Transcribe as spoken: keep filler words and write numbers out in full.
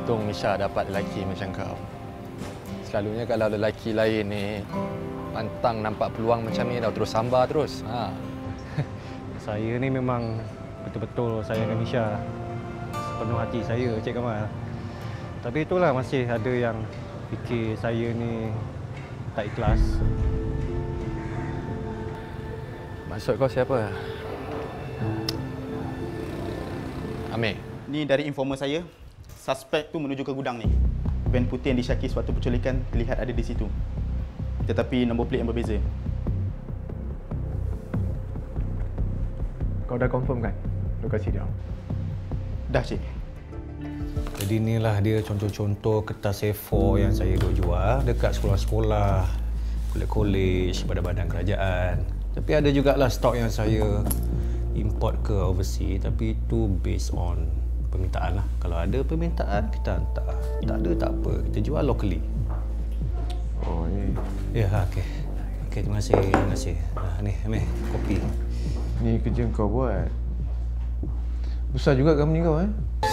Untung Misha dapat lelaki macam kau. Selalunya kalau lelaki lain ni pantang nampak peluang macam ni dah terus sambar terus. Ha. Saya ni memang betul-betul sayangkan Misha. Sepenuh hati saya, Cik Kamal. Tapi itulah masih ada yang fikir saya ni tak ikhlas. Maksud kau siapa? Amir. Ni dari informa saya, suspek tu menuju ke gudang ni. Van putih yang disyaki suatu penculikan terlihat ada di situ. Tetapi nombor plate yang berbeza. Kau dah confirm kan lokasi dia? Dah, Cik. Jadi inilah dia contoh-contoh kertas A four yang saya duk jual dekat sekolah-sekolah, kolej-kolej, badan-badan kerajaan. Tapi ada jugalah stok yang saya import ke overseas, tapi itu based on permintaan lah. Kalau ada permintaan, kita hantar. Tak ada, tak apa. Kita jual locally. Oh, ni. Ya, okey. Okey, terima kasih. Terima kasih. Nah, ni, Amir, kopi. Ni kerja kau buat. Besar juga company kau, eh?